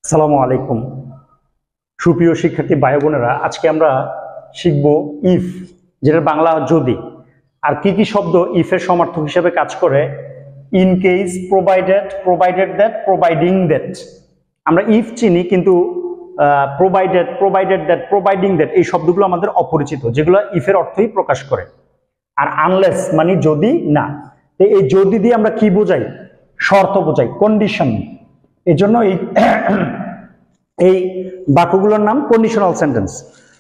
আসসালামু আলাইকুম সুপ্রিয় শিক্ষার্থী ভাই বোনেরা, আজকে আমরা শিখব ইফ, যেটা বাংলা যদি। আর কি কি শব্দ ইফের সমার্থক হিসেবে কাজ করে? In case, provided, provided that, providing that. আমরা ইফ চিনি, কিন্তু provided, provided that, providing that এই শব্দগুলো আমাদের অপরিচিত, যেগুলো ইফের অর্থই প্রকাশ করে। আর আনলেস মানে যদি না, এই যদি দিয়ে আমরা কি বোঝাই? শর্ত বোঝাই, কন্ডিশন। এই জন্য এই বাক্যগুলোর নাম কন্ডিশনাল সেন্টেন্স।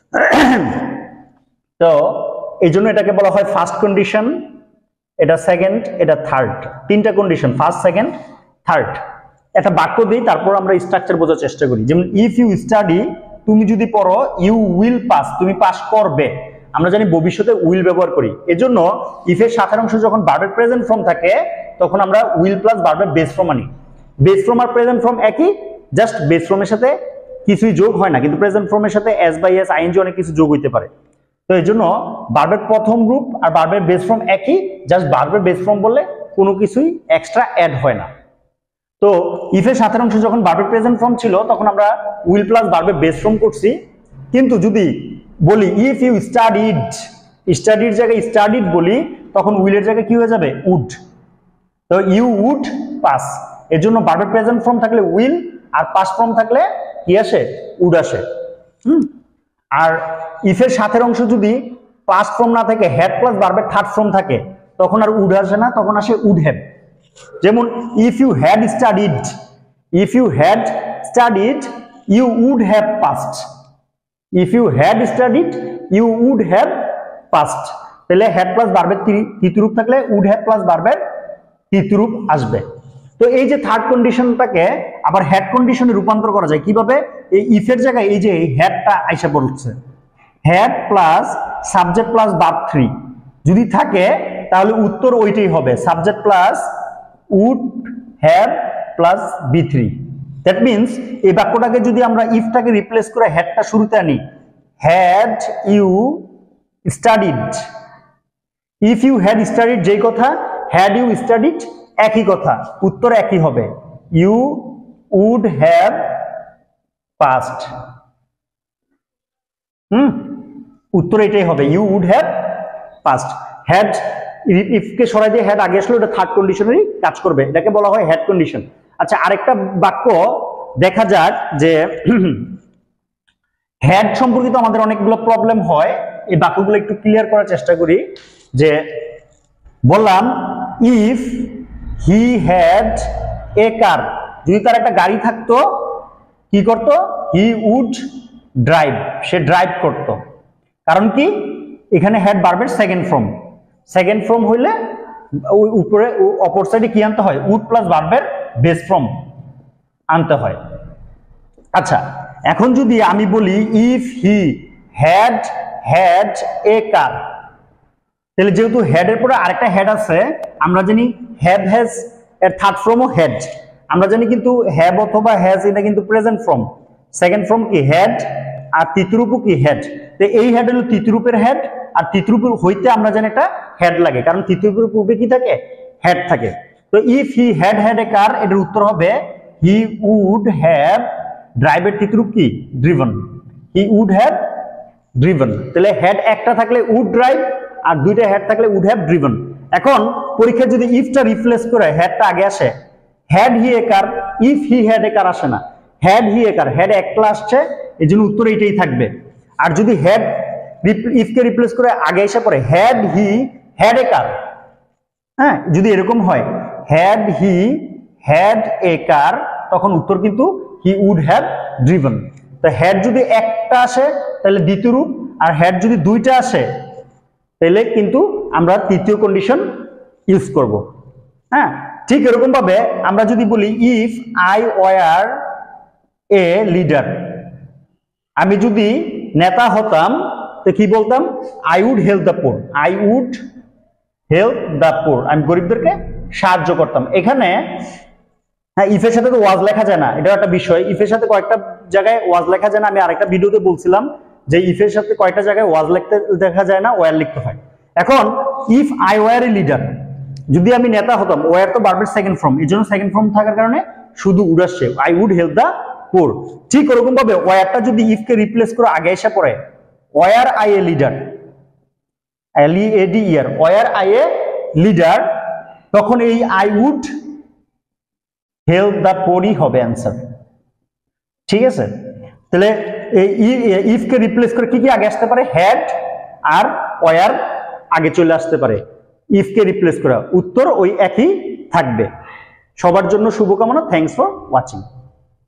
তো এই জন্য এটাকে বলা হয় ফার্স্ট কন্ডিশন, এটা সেকেন্ড, এটা থার্ড। তিনটা কন্ডিশন, ফার্স্ট, সেকেন্ড, থার্ড। একটা বাক্য দিই, তারপর আমরা স্ট্রাকচার বোঝার চেষ্টা করি। যেমন ইফ ইউ স্টাডি, তুমি যদি পড়ো, ইউ উইল পাস, তুমি পাস করবে। আমরা জানি ভবিষ্যতে উইল ব্যবহার করি, এজন্য ইফের সাথের অংশ যখন ভার্বের প্রেজেন্ট ফর্ম থাকে তখন আমরা উইল প্লাস ভার্বের বেস ফর্ম আনি। বেস ফর্ম আর প্রেজেন্ট ফর্ম একই, জাস্ট বেস ফর্মের সাথে কিছুই যোগ হয় না, কিন্তু প্রেজেন্ট ফর্মের সাথে এস বাই এস, আইএনজি অনেক কিছু যোগ হইতে পারে। তো এই জন্য ভার্বের প্রথম গ্রুপ আর ভার্বের বেস ফর্ম একই, জাস্ট ভার্বের বেস ফর্ম বললে কোনো কিছুই এক্সট্রা অ্যাড হয় না। তো ইফের সাথের অংশ যখন ভার্বের প্রেজেন্ট ফর্ম ছিল তখন আমরা উইল প্লাস ভার্বের বেস ফর্ম করছি। কিন্তু যদি বলি ইফ ইউ স্টাডিড, স্টাডির জায়গায় স্টাডিড বলি, তখন উইলের জায়গায় কি হয়ে যাবে? উড। তো ইউ উড পাস, এর জন্য ভার্বের প্রেজেন্ট ফর্ম থাকলে উইল, আর পাস্ট ফর্ম থাকলে কি আসে? উড আসে। আর ইফের সাথের অংশ যদি পাস্ট ফর্ম না থাকে, হ্যাড প্লাস ভার্বের থার্ড ফর্ম থাকে, তখন আর উড আসে না, তখন আসে উড হ্যাভ। যেমন if you had studied, if you had studied, you would have passed. If you had studied, you would have passed. তাহলে হ্যাড প্লাস ভার্বের তৃতীয় থাকলে উড হ্যাভ প্লাস ভার্বের তৃতীয় আসবে। তো এই যে থার্ড কন্ডিশনটাকে আবার হ্যাড কন্ডিশনে রূপান্তর করা যায় কিভাবে? এই ইফের জায়গায় এই যে হ্যাডটা আইসা পড়ছে, had plus subject plus verb 3 যদি থাকে তাহলে উত্তর ওইটাই হবে, subject plus would have plus B3। That means এই বাক্যটাকে যদি আমরা ইফটাকে রিপ্লেস করে হ্যাডটা শুরুতে আনি, had you studied, if you had studied যেই কথা, হ্যাড ইউ স্টাডিড একই কথা, উত্তর একই হবে, ইউ উড হ্যাভ পাস্ট। উত্তর এটাই হবে, you would have passed. Had ইফকে সরাই দিয়ে হ্যাড আগে আসলে ওটা থার্ড কন্ডিশনেরই কাজ করবে, এটাকে বলা হয় হ্যাড কন্ডিশন। আচ্ছা, আরেকটা বাক্য দেখা যাক যে হ্যাড সম্পর্কিত আমাদের অনেকগুলো প্রবলেম হয়, এই বাক্যগুলো একটু ক্লিয়ার করার চেষ্টা করি। যে বললাম ইফ হি হ্যাড এ কার, যদি তার একটা গাড়ি থাকতো কি করতো? হি উড ড্রাইভ, সে ড্রাইভ করত। কারণ কি? এখানে হ্যাড ভার্বের সেকেন্ড ফর্ম, সেকেন্ড ফর্ম হইলে ওই উপরে অপর সাইডে কি আনতে হয়? উড প্লাস ভার্বের বেস ফর্ম আনতে হয়। আচ্ছা, এখন যদি আমি বলি if he had had a car, তাহলে যেহেতু হেড এর পরে আরেকটা হেড আছে, আমরা জানি হ্যাভ হ্যাজ এর থার্ড ফর্মও হেড, আমরা জানি, কিন্তু হ্যাভ অথবা হ্যাজ এটা কিন্তু প্রেজেন্ট ফর্ম, সেকেন্ড ফর্ম কি? হেড, আর তৃতীয় রূপও কি? হেড। তো এই হেড হলো তৃতীয় রূপের হেড, আর তৃতীয় রূপের হইতে আমরা জানি একটা হেড লাগে, কারণ তৃতীয় রূপে কি থাকে? হেড থাকে। তো if he had had a car, এটার উত্তর হবে হি উড হ্যাভ, ড্রাইভের তৃতীয় রূপ কি? Driven, he would have driven. তাহলে হেড একটা থাকলে উড ড্রাইভ, আর দুইটা হেড থাকলে উড হ্যাভ ড্রিভেন। এখন পরীক্ষায় যদি ইফটা রিপ্লেস করে হেডটা আগে আসে, had he a car, if he had a car আসে না, had he a car, head একলা আসছে, এই জন্য উত্তর এইটাই থাকবে। আর যদি হেড ইফকে রিপ্লেস করে আগে এসে পড়ে হ্যাড হি হ্যাড এ কার, হ্যাঁ, যদি এরকম হয় হ্যাড হি হ্যাড এ কার, তখন উত্তর কিন্তু হি উড হ্যাভ ড্রিভেন। তো হেড যদি একটা আসে তাহলে দ্বিতীয় রূপ, আর হেড যদি দুইটা আসে তাহলে কিন্তু আমরা তৃতীয় কন্ডিশন ইউজ করব। হ্যাঁ, ঠিক এরকম ভাবে আমরা যদি বলি if I were a leader, আমি যদি নেতা হতাম তো কি বলতাম? I would help the poor, I would help the poor, আমি গরিবদেরকে সাহায্য করতাম। এখানে হ্যাঁ, ইফের সাথে তো ওয়াজ লেখা যায় না, এটা একটা বিষয়। ইফের সাথে কয়েকটা জায়গায় ওয়াজ লেখা যায় না, আমি আরেকটা ভিডিওতে বলছিলাম যে ইফের সাথে কয়টা জায়গায় ওয়াজ লিখতে দেখা যায় না, ওয়ার লিখতে হয়। এখন if I were a leader, যদি আমি নেতা হতাম, ওয়ার তো ভার্বের সেকেন্ড ফর্ম, এই জন্য সেকেন্ড ফর্ম থাকার কারণে শুধু উড আসছে, I would help the poor. ঠিক ওরকম ভাবে ওয়ারটা যদি ইফ কে রিপ্লেস করে আগে এসে পড়ে were I a leader, LEADER, were I a leader, তখন এই আই উড হেল্প দ্য পোরই হবে অ্যান্সার। ঠিক আছে, তাহলে এই ইফ কে রিপ্লেস করে কি কি আগে আসতে পারে, হ্যাড আর ওয়ার আগে চলে আসতে পারে ইফ কে রিপ্লেস করা, উত্তর ওই একই থাকবে। সবার জন্য শুভকামনা, থ্যাঙ্কস ফর ওয়াচিং।